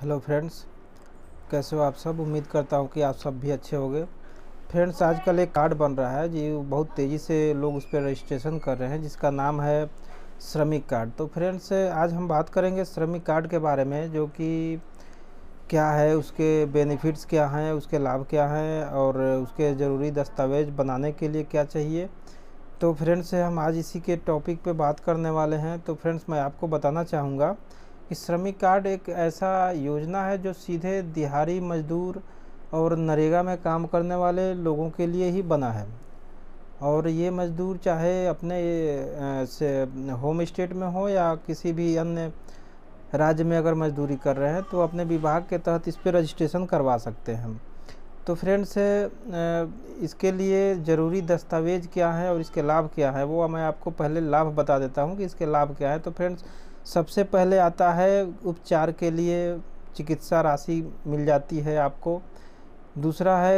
Hello friends, कैसे हो आप सब। उम्मीद करता हूँ कि आप सब भी अच्छे होंगे। फ्रेंड्स, आजकल एक कार्ड बन रहा है जी, बहुत तेज़ी से लोग उस पर रजिस्ट्रेशन कर रहे हैं, जिसका नाम है श्रमिक कार्ड। तो फ्रेंड्स, आज हम बात करेंगे श्रमिक कार्ड के बारे में, जो कि क्या है, उसके बेनिफिट्स क्या हैं, उसके लाभ क्या हैं और उसके ज़रूरी दस्तावेज़ बनाने के लिए क्या चाहिए। तो फ्रेंड्स, हम आज इसी के टॉपिक पे बात करने वाले हैं। तो फ्रेंड्स, मैं आपको बताना चाहूँगा कि श्रमिक कार्ड एक ऐसा योजना है जो सीधे दिहाड़ी मजदूर और नरेगा में काम करने वाले लोगों के लिए ही बना है। और ये मजदूर चाहे अपने से होम स्टेट में हो या किसी भी अन्य राज्य में अगर मजदूरी कर रहे हैं, तो अपने विभाग के तहत इस पर रजिस्ट्रेशन करवा सकते हैं। तो फ्रेंड्स, इसके लिए ज़रूरी दस्तावेज़ क्या है और इसके लाभ क्या है, वो मैं आपको पहले लाभ बता देता हूँ कि इसके लाभ क्या है। तो फ्रेंड्स, सबसे पहले आता है उपचार के लिए चिकित्सा राशि मिल जाती है आपको। दूसरा है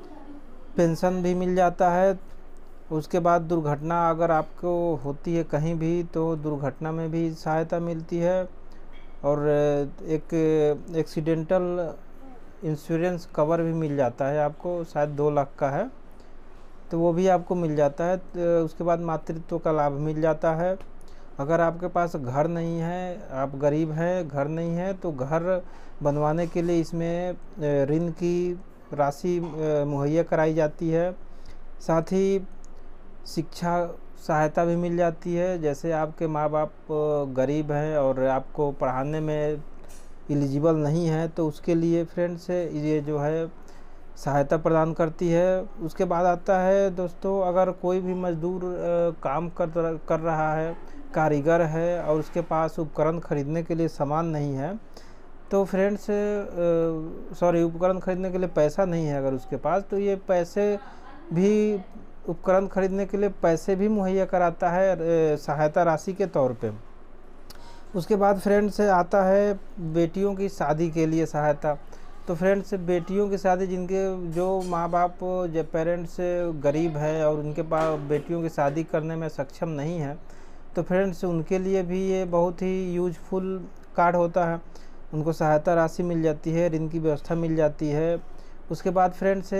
पेंशन भी मिल जाता है। उसके बाद दुर्घटना अगर आपको होती है कहीं भी, तो दुर्घटना में भी सहायता मिलती है। और एक एक्सीडेंटल इंश्योरेंस कवर भी मिल जाता है आपको, शायद 2 लाख का है, तो वो भी आपको मिल जाता है। तो उसके बाद मातृत्व का लाभ मिल जाता है। अगर आपके पास घर नहीं है, आप गरीब हैं, घर नहीं है, तो घर बनवाने के लिए इसमें ऋण की राशि मुहैया कराई जाती है। साथ ही शिक्षा सहायता भी मिल जाती है। जैसे आपके माँ बाप गरीब हैं और आपको पढ़ाने में एलिजिबल नहीं है, तो उसके लिए फ्रेंड्स ये जो है सहायता प्रदान करती है। उसके बाद आता है दोस्तों, अगर कोई भी मजदूर काम कर रहा है, कारीगर है और उसके पास उपकरण खरीदने के लिए सामान नहीं है, तो फ्रेंड्स उपकरण खरीदने के लिए पैसा नहीं है अगर उसके पास, तो ये पैसे भी उपकरण खरीदने के लिए पैसे भी मुहैया कराता है सहायता राशि के तौर पे। उसके बाद फ्रेंड्स आता है बेटियों की शादी के लिए सहायता। तो फ्रेंड्स, बेटियों की शादी, जिनके जो माँ बाप जो पेरेंट्स गरीब है और उनके पास बेटियों की शादी करने में सक्षम नहीं है, तो फ्रेंड्स उनके लिए भी ये बहुत ही यूजफुल कार्ड होता है। उनको सहायता राशि मिल जाती है, ऋण की व्यवस्था मिल जाती है। उसके बाद फ्रेंड्स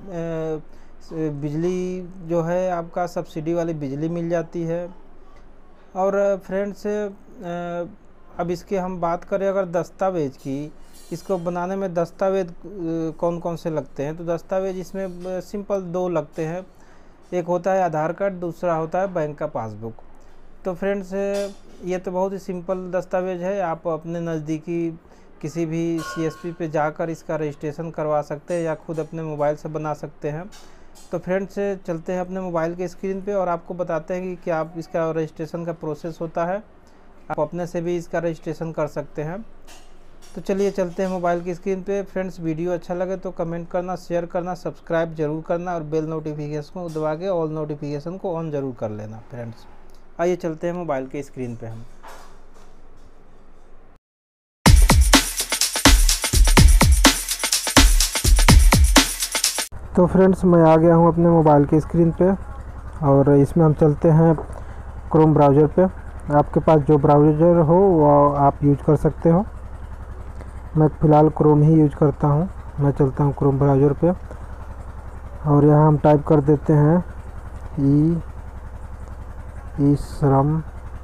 बिजली जो है आपका सब्सिडी वाली बिजली मिल जाती है। और फ्रेंड्स, अब इसके हम बात करें अगर दस्तावेज़ की, इसको बनाने में दस्तावेज़ कौन कौन से लगते हैं, तो दस्तावेज़ इसमें सिंपल 2 लगते हैं। एक होता है आधार कार्ड, दूसरा होता है बैंक का पासबुक। तो फ्रेंड्स, ये तो बहुत ही सिंपल दस्तावेज़ है। आप अपने नज़दीकी किसी भी CSP पे जाकर इसका रजिस्ट्रेशन करवा सकते हैं या खुद अपने मोबाइल से बना सकते हैं। तो फ्रेंड्स, चलते हैं अपने मोबाइल के स्क्रीन पे और आपको बताते हैं कि क्या आप इसका रजिस्ट्रेशन का प्रोसेस होता है। आप अपने से भी इसका रजिस्ट्रेशन कर सकते हैं। तो चलिए चलते हैं मोबाइल की स्क्रीन पे। फ्रेंड्स, वीडियो अच्छा लगे तो कमेंट करना, शेयर करना, सब्सक्राइब जरूर करना और बेल नोटिफिकेशन को दबा के ऑल नोटिफिकेशन को ऑन ज़रूर कर लेना। फ्रेंड्स, आइए चलते हैं मोबाइल के स्क्रीन पे हम। तो फ्रेंड्स, मैं आ गया हूं अपने मोबाइल के स्क्रीन पे और इसमें हम चलते हैं क्रोम ब्राउज़र पे। आपके पास जो ब्राउज़र हो वो आप यूज कर सकते हो। मैं फ़िलहाल क्रोम ही यूज करता हूं। मैं चलता हूं क्रोम ब्राउज़र पे और यहाँ हम टाइप कर देते हैं ई श्रम।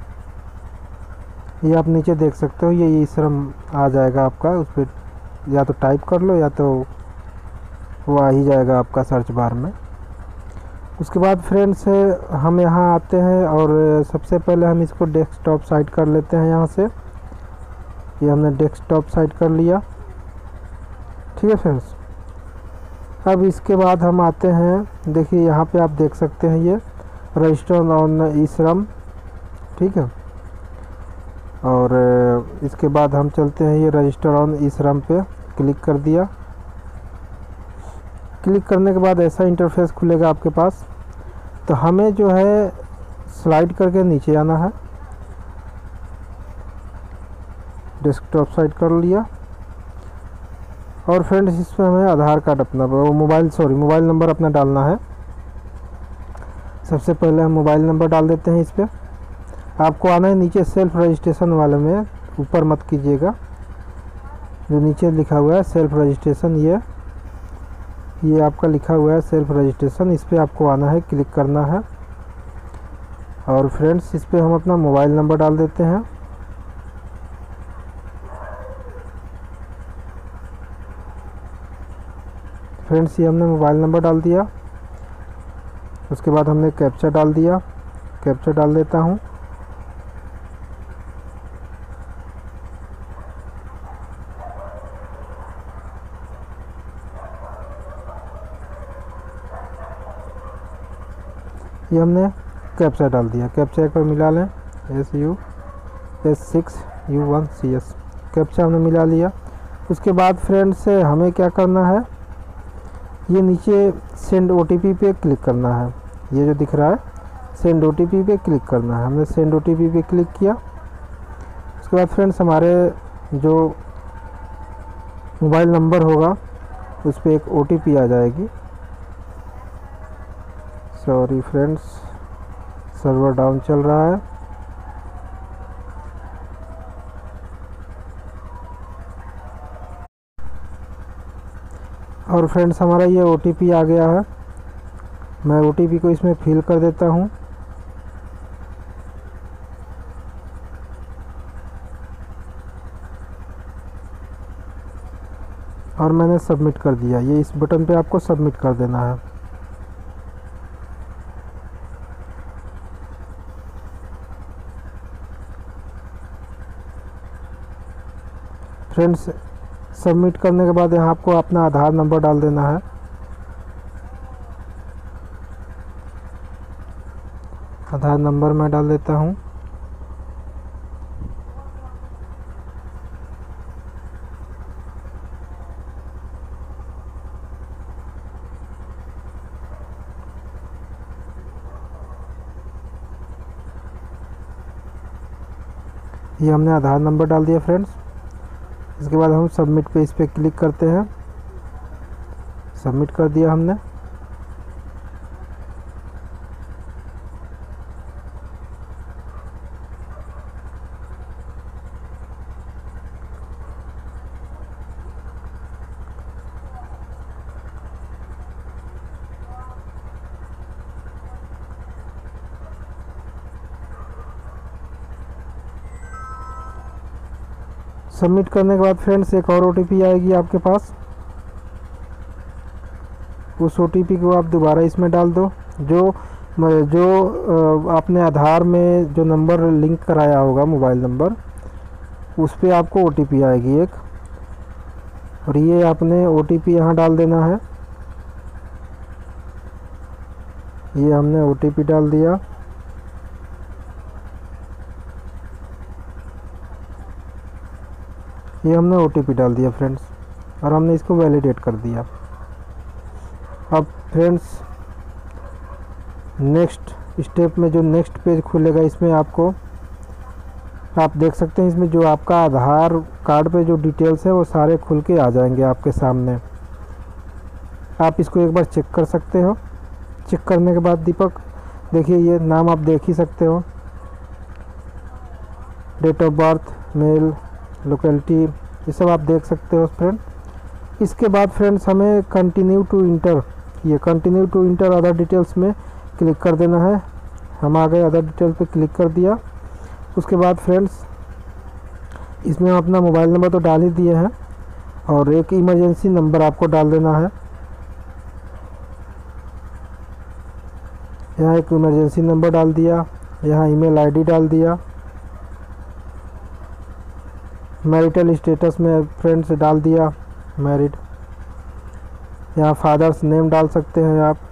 ये आप नीचे देख सकते हो, ये ई श्रम आ जाएगा आपका। उस पर या तो टाइप कर लो या तो वो आ ही जाएगा आपका सर्च बार में। उसके बाद फ्रेंड्स, हम यहाँ आते हैं और सबसे पहले हम इसको डेस्कटॉप साइट कर लेते हैं। यहाँ से ये हमने डेस्कटॉप साइट कर लिया, ठीक है फ्रेंड्स। अब इसके बाद हम आते हैं, देखिए यहाँ पे आप देख सकते हैं ये रजिस्टर ऑन ई श्रम, ठीक है। और इसके बाद हम चलते हैं ये रजिस्टर ऑन ई श्रम पे क्लिक कर दिया। क्लिक करने के बाद ऐसा इंटरफेस खुलेगा आपके पास। तो हमें जो है स्लाइड करके नीचे आना है। डेस्कटॉप साइट कर लिया और फ्रेंड्स, इसमें हमें आधार कार्ड अपना मोबाइल नंबर अपना डालना है। सबसे पहले हम मोबाइल नंबर डाल देते हैं इस पर। आपको आना है नीचे सेल्फ रजिस्ट्रेशन वाले में, ऊपर मत कीजिएगा, जो नीचे लिखा हुआ है सेल्फ रजिस्ट्रेशन, ये आपका लिखा हुआ है सेल्फ रजिस्ट्रेशन, इस पर आपको आना है, क्लिक करना है। और फ्रेंड्स इस पर हम अपना मोबाइल नंबर डाल देते हैं। फ्रेंड्स ये हमने मोबाइल नंबर डाल दिया। उसके बाद हमने कैप्चा डाल दिया, कैप्चा डाल देता हूँ। ये हमने कैप्चा डाल दिया। कैप्चा एक बार मिला लें, SUS6U1CS, कैप्चा हमने मिला लिया। उसके बाद फ्रेंड्स हमें क्या करना है, ये नीचे सेंड OTP पे क्लिक करना है। ये जो दिख रहा है सेंड OTP पे क्लिक करना है। हमने सेंड OTP पे क्लिक किया। उसके बाद फ्रेंड्स हमारे जो मोबाइल नंबर होगा उस पर एक OTP आ जाएगी। सॉरी फ्रेंड्स, सर्वर डाउन चल रहा है। और फ्रेंड्स हमारा ये OTP आ गया है। मैं OTP को इसमें फिल कर देता हूँ। और मैंने सबमिट कर दिया। ये इस बटन पे आपको सबमिट कर देना है। फ्रेंड्स सबमिट करने के बाद यहाँ आपको अपना आधार नंबर डाल देना है। आधार नंबर मैं डाल देता हूँ। ये हमने आधार नंबर डाल दिया फ्रेंड्स। इसके बाद हम सबमिट पे इस पर क्लिक करते हैं। सबमिट कर दिया हमने। सबमिट करने के बाद फ्रेंड्स एक और OTP आएगी आपके पास। उस OTP को आप दोबारा इसमें डाल दो। जो आपने आधार में जो नंबर लिंक कराया होगा मोबाइल नंबर, उस पर आपको OTP आएगी एक। और ये आपने OTP यहाँ डाल देना है। ये हमने OTP डाल दिया। ये हमने OTP डाल दिया फ्रेंड्स, और हमने इसको वैलिडेट कर दिया। अब फ्रेंड्स नेक्स्ट स्टेप में जो नेक्स्ट पेज खुलेगा, इसमें आपको आप देख सकते हैं, इसमें जो आपका आधार कार्ड पे जो डिटेल्स है वो सारे खुल के आ जाएंगे आपके सामने। आप इसको एक बार चेक कर सकते हो। चेक करने के बाद दीपक देखिए, ये नाम आप देख ही सकते हो, date of birth, male, locality, ये सब आप देख सकते हो फ्रेंड। इसके बाद फ्रेंड्स हमें कंटिन्यू टू इंटर, ये continue to enter other details में क्लिक कर देना है। हम आ गए अदर डिटेल्स पे क्लिक कर दिया। उसके बाद फ्रेंड्स इसमें हम अपना मोबाइल नंबर तो डाल ही दिए हैं, और एक इमरजेंसी नंबर आपको डाल देना है। यहाँ एक इमरजेंसी नंबर डाल दिया, यहाँ ईमेल आईडी डाल दिया। मैरिटल स्टेटस में फ्रेंड्स डाल दिया मैरिड। यहाँ फादर्स नेम डाल सकते हैं आप।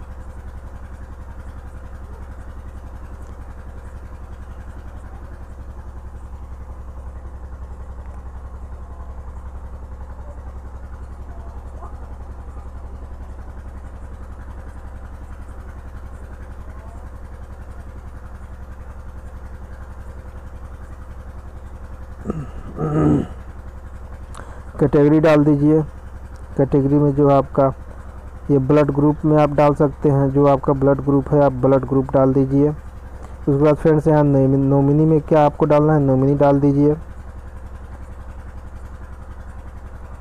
कैटेगरी डाल दीजिए। कैटेगरी में जो आपका ये ब्लड ग्रुप में आप डाल सकते हैं, जो आपका ब्लड ग्रुप है आप ब्लड ग्रुप डाल दीजिए। उसके बाद फ्रेंड्स यहाँ नॉमिनी में क्या आपको डालना है, नॉमिनी डाल दीजिए।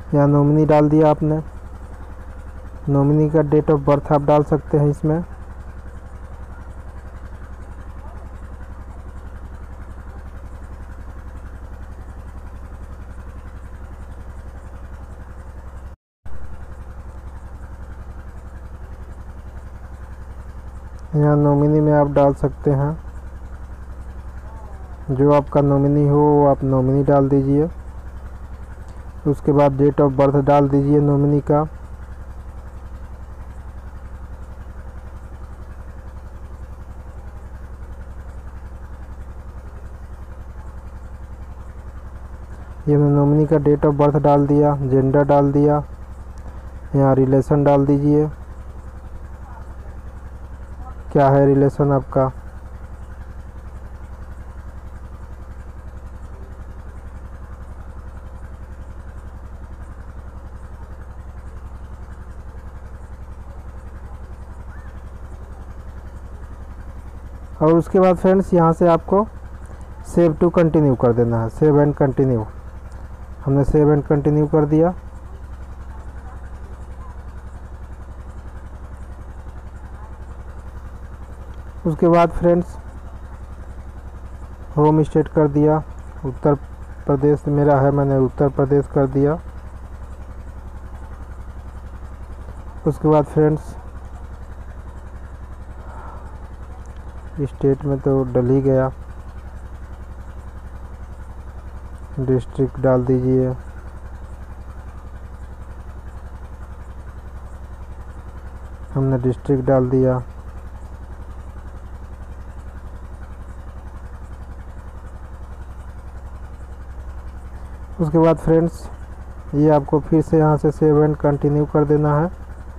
यहाँ नॉमिनी डाल दिया आपने। नॉमिनी का डेट ऑफ बर्थ आप डाल सकते हैं इसमें। यहाँ नॉमिनी में आप डाल सकते हैं, जो आपका नॉमिनी हो वो आप नॉमिनी डाल दीजिए। उसके बाद डेट ऑफ बर्थ डाल दीजिए नॉमिनी का। ये मैं नॉमिनी का डेट ऑफ बर्थ डाल दिया, जेंडर डाल दिया। यहाँ रिलेशन डाल दीजिए, क्या है रिलेशन आपका। और उसके बाद फ्रेंड्स यहाँ से आपको सेव टू कंटिन्यू कर देना है। सेव एंड कंटिन्यू, हमने सेव एंड कंटिन्यू कर दिया। उसके बाद फ्रेंड्स होम स्टेट कर दिया, उत्तर प्रदेश मेरा है, मैंने उत्तर प्रदेश कर दिया। उसके बाद फ्रेंड्स स्टेट में तो डल ही गया, डिस्ट्रिक्ट डाल दीजिए। हमने डिस्ट्रिक्ट डाल दिया। उसके बाद फ्रेंड्स ये आपको फिर से यहाँ से सेव एंड कंटिन्यू कर देना है।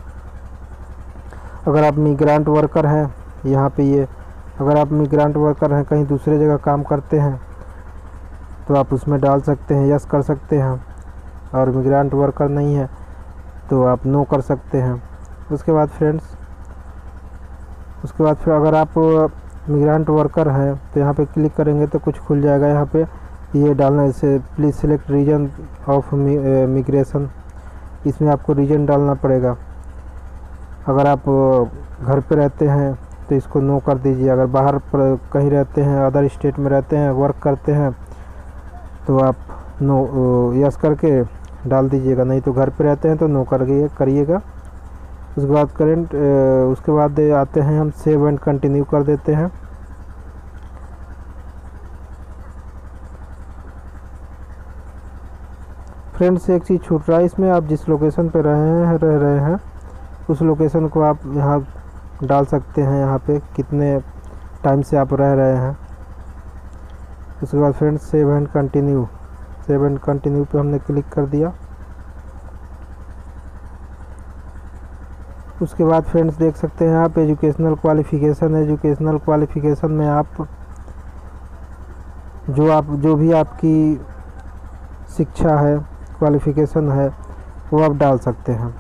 अगर आप मिग्रेंट वर्कर हैं, यहाँ पे ये अगर आप मिग्रेंट वर्कर हैं, कहीं दूसरे जगह काम करते हैं, तो आप उसमें डाल सकते हैं, यस कर सकते हैं। और मिग्रेंट वर्कर नहीं है तो आप नो कर सकते हैं। उसके बाद फ्रेंड्स फिर अगर आप मिग्रेंट वर्कर हैं तो यहाँ पे क्लिक करेंगे तो कुछ खुल जाएगा। यहाँ पे ये डालना, जैसे please select reason of migration, इसमें आपको रीजन डालना पड़ेगा। अगर आप घर पे रहते हैं तो इसको नो कर दीजिए। अगर बाहर कहीं रहते हैं, अदर स्टेट में रहते हैं, वर्क करते हैं, तो आप नो यस करके डाल दीजिएगा। नहीं तो घर पे रहते हैं तो नो करिएगा। उसके बाद आते हैं हम सेव एंड कंटिन्यू कर देते हैं। फ्रेंड्स एक चीज़ छूट रहा है इसमें, आप जिस लोकेशन पे रह रहे हैं उस लोकेशन को आप यहाँ डाल सकते हैं, यहाँ पे कितने टाइम से आप रह रहे हैं। उसके बाद फ्रेंड्स सेव एंड कंटिन्यू पे हमने क्लिक कर दिया। उसके बाद फ्रेंड्स देख सकते हैं आप एजुकेशनल क्वालिफ़िकेशन में आप जो भी आपकी शिक्षा है, क्वालिफ़िकेशन है, वो आप डाल सकते हैं।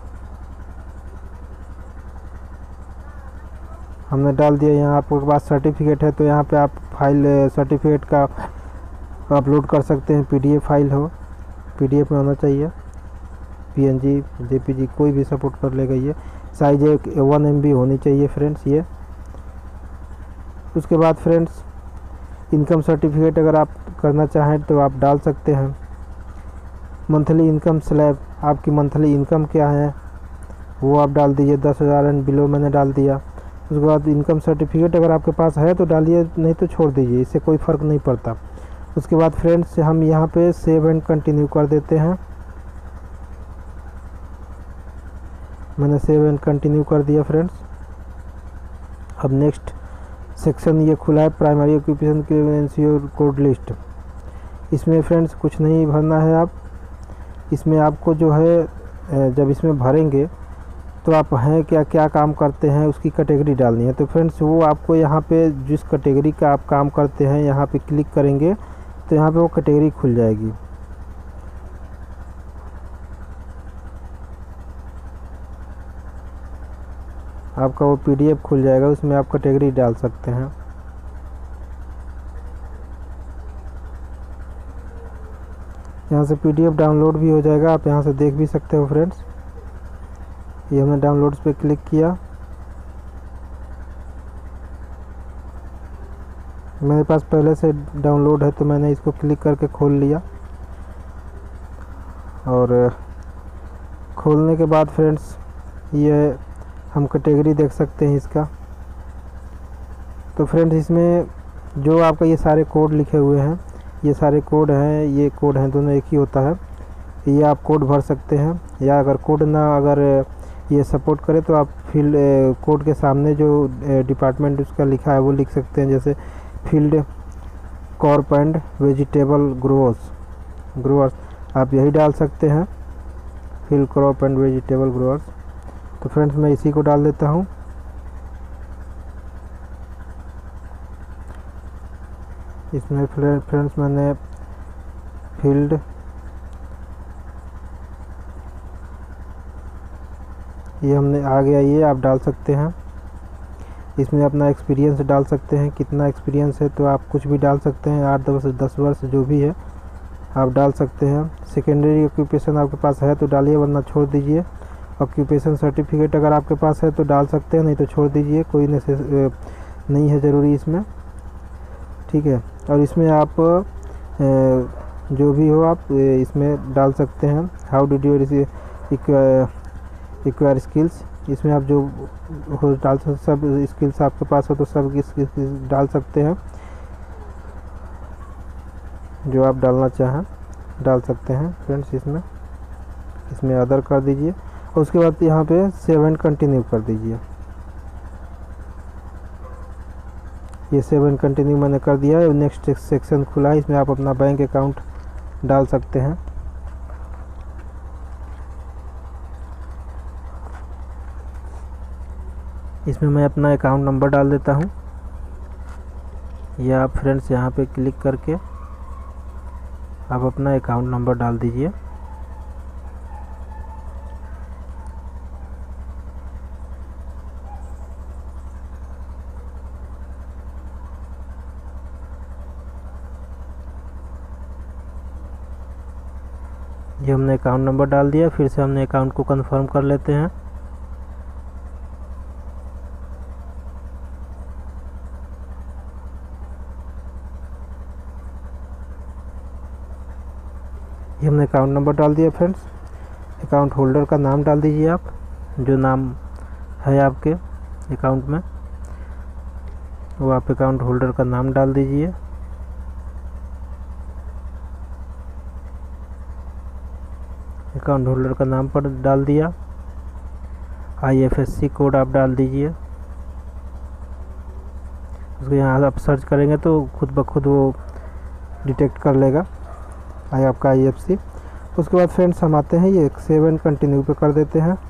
हमने डाल दिया। यहाँ आपके पास सर्टिफिकेट है तो यहाँ पे आप फाइल सर्टिफिकेट का अपलोड कर सकते हैं। पीडीएफ फाइल हो, पीडीएफ में होना चाहिए, पीएनजी जेपीजी कोई भी सपोर्ट कर लेगा। ये साइज 1 MB होनी चाहिए फ्रेंड्स ये। उसके बाद फ्रेंड्स इनकम सर्टिफिकेट अगर आप करना चाहें तो आप डाल सकते हैं। मंथली इनकम स्लैब, आपकी मंथली इनकम क्या है वो आप डाल दीजिए। 10,000 एंड बिलो मैंने डाल दिया। उसके बाद इनकम सर्टिफिकेट अगर आपके पास है तो डालिए, नहीं तो छोड़ दीजिए, इससे कोई फ़र्क नहीं पड़ता। उसके बाद फ्रेंड्स हम यहाँ पे सेव एंड कंटिन्यू कर देते हैं। मैंने सेव एंड कंटिन्यू कर दिया फ्रेंड्स। अब नेक्स्ट सेक्शन ये खुला है, प्राइमरी ऑक्यूपेशन के कोड लिस्ट। इसमें फ्रेंड्स कुछ नहीं भरना है आप। इसमें आपको जो है जब इसमें भरेंगे तो आप हैं क्या काम करते हैं उसकी कैटेगरी डालनी है। तो फ्रेंड्स वो आपको यहाँ पे जिस कैटेगरी का आप काम करते हैं यहाँ पे क्लिक करेंगे तो यहाँ पे वो कैटेगरी खुल जाएगी। आपका वो पीडीएफ खुल जाएगा, उसमें आप कैटेगरी डाल सकते हैं। यहाँ से PDF डाउनलोड भी हो जाएगा, आप यहाँ से देख भी सकते हो फ्रेंड्स। ये हमने डाउनलोड्स पे क्लिक किया, मेरे पास पहले से डाउनलोड है तो मैंने इसको क्लिक करके खोल लिया। और खोलने के बाद फ्रेंड्स ये हम कैटेगरी देख सकते हैं इसका। तो फ्रेंड्स इसमें जो आपका ये सारे कोड लिखे हुए हैं, ये सारे कोड हैं, ये कोड हैं दोनों एक ही होता है। ये आप कोड भर सकते हैं, या अगर कोड ना अगर ये सपोर्ट करे तो आप फील्ड कोड के सामने जो डिपार्टमेंट उसका लिखा है वो लिख सकते हैं, जैसे field crop and vegetable growers आप यही डाल सकते हैं, field crop and vegetable growers. तो फ्रेंड्स मैं इसी को डाल देता हूँ। इसमें फ्रेंड्स मैंने फील्ड ये हमने आ गया, ये आप डाल सकते हैं। इसमें अपना एक्सपीरियंस डाल सकते हैं, कितना एक्सपीरियंस है तो आप कुछ भी डाल सकते हैं, 8-10 वर्ष जो भी है आप डाल सकते हैं। सेकेंडरी ऑक्यूपेशन आपके पास है तो डालिए, वरना छोड़ दीजिए। ऑक्यूपेशन सर्टिफिकेट अगर आपके पास है तो डाल सकते हैं, नहीं तो छोड़ दीजिए, कोई नहीं है ज़रूरी इसमें, ठीक है। और इसमें आप जो भी हो आप इसमें डाल सकते हैं। How did you acquire skills, इसमें आप जो हो डाल सकते, सब स्किल्स आपके पास हो तो सब स्किल्स डाल सकते हैं, जो आप डालना चाहें डाल सकते हैं फ्रेंड्स। इसमें अदर कर दीजिए और उसके बाद यहाँ पे सेव एंड कंटिन्यू कर दीजिए। ये सेव एंड कंटिन्यू मैंने कर दिया है। नेक्स्ट सेक्शन खुला है, इसमें आप अपना बैंक अकाउंट डाल सकते हैं। इसमें मैं अपना अकाउंट नंबर डाल देता हूँ, या आप फ्रेंड्स यहाँ पे क्लिक करके आप अपना अकाउंट नंबर डाल दीजिए। ये हमने अकाउंट नंबर डाल दिया, फिर से हमने अकाउंट को कंफर्म कर लेते हैं। ये हमने अकाउंट नंबर डाल दिया फ्रेंड्स। अकाउंट होल्डर का नाम डाल दीजिए आप, जो नाम है आपके अकाउंट में वो आप अकाउंट होल्डर का नाम डाल दीजिए। अकाउंट होल्डर का नाम पर डाल दिया। IFSC कोड आप डाल दीजिए। उसको यहाँ आप सर्च करेंगे तो खुद ब खुद वो डिटेक्ट कर लेगा आपका IFSC। उसके बाद फ्रेंड्स हम आते हैं, ये सेव एंड कंटिन्यू पे कर देते हैं।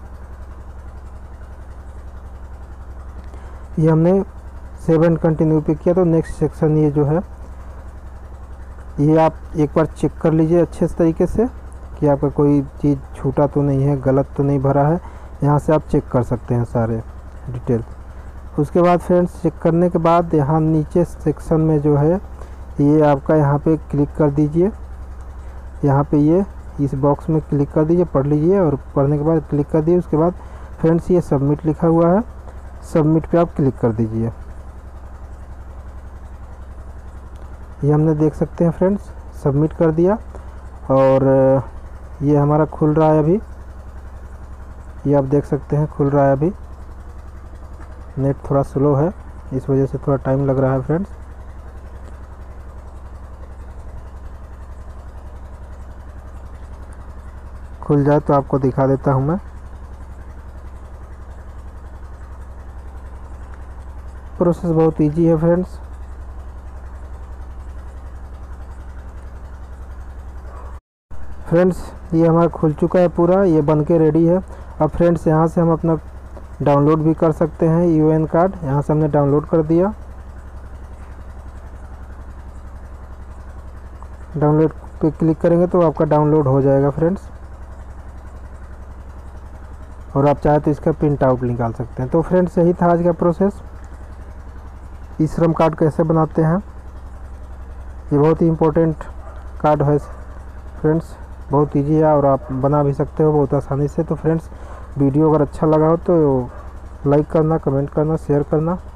ये हमने सेव एंड कंटिन्यू पे किया, तो नेक्स्ट सेक्शन ये जो है ये आप एक बार चेक कर लीजिए अच्छे तरीके से कि आपका कोई चीज़ छूटा तो नहीं है, गलत तो नहीं भरा है। यहाँ से आप चेक कर सकते हैं सारे डिटेल। उसके बाद फ्रेंड्स चेक करने के बाद यहाँ नीचे सेक्शन में जो है ये आपका यहाँ पे क्लिक कर दीजिए। यहाँ पे ये इस बॉक्स में क्लिक कर दीजिए, पढ़ लीजिए और पढ़ने के बाद क्लिक कर दिए। उसके बाद फ्रेंड्स ये सबमिट लिखा हुआ है, सबमिट पे आप क्लिक कर दीजिए। ये हमने देख सकते हैं फ्रेंड्स सबमिट कर दिया और ये हमारा खुल रहा है अभी। ये आप देख सकते हैं खुल रहा है अभी। नेट थोड़ा स्लो है, इस वजह से थोड़ा टाइम लग रहा है फ्रेंड्स। खुल जाए तो आपको दिखा देता हूं मैं। प्रोसेस बहुत इजी है फ्रेंड्स। फ्रेंड्स ये हमारा खुल चुका है पूरा, ये बन के रेडी है। अब फ्रेंड्स यहाँ से हम अपना डाउनलोड भी कर सकते हैं UN कार्ड। यहाँ से हमने डाउनलोड कर दिया। डाउनलोड पे क्लिक करेंगे तो आपका डाउनलोड हो जाएगा फ्रेंड्स, और आप चाहे तो इसका प्रिंट आउट निकाल सकते हैं। तो फ्रेंड्स यही था आज का प्रोसेस, ई श्रम कार्ड कैसे बनाते हैं। ये बहुत ही इम्पोर्टेंट कार्ड है फ्रेंड्स बहुत ईजी है और आप बना भी सकते हो बहुत आसानी से। तो फ्रेंड्स वीडियो अगर अच्छा लगा हो तो लाइक करना, कमेंट करना, शेयर करना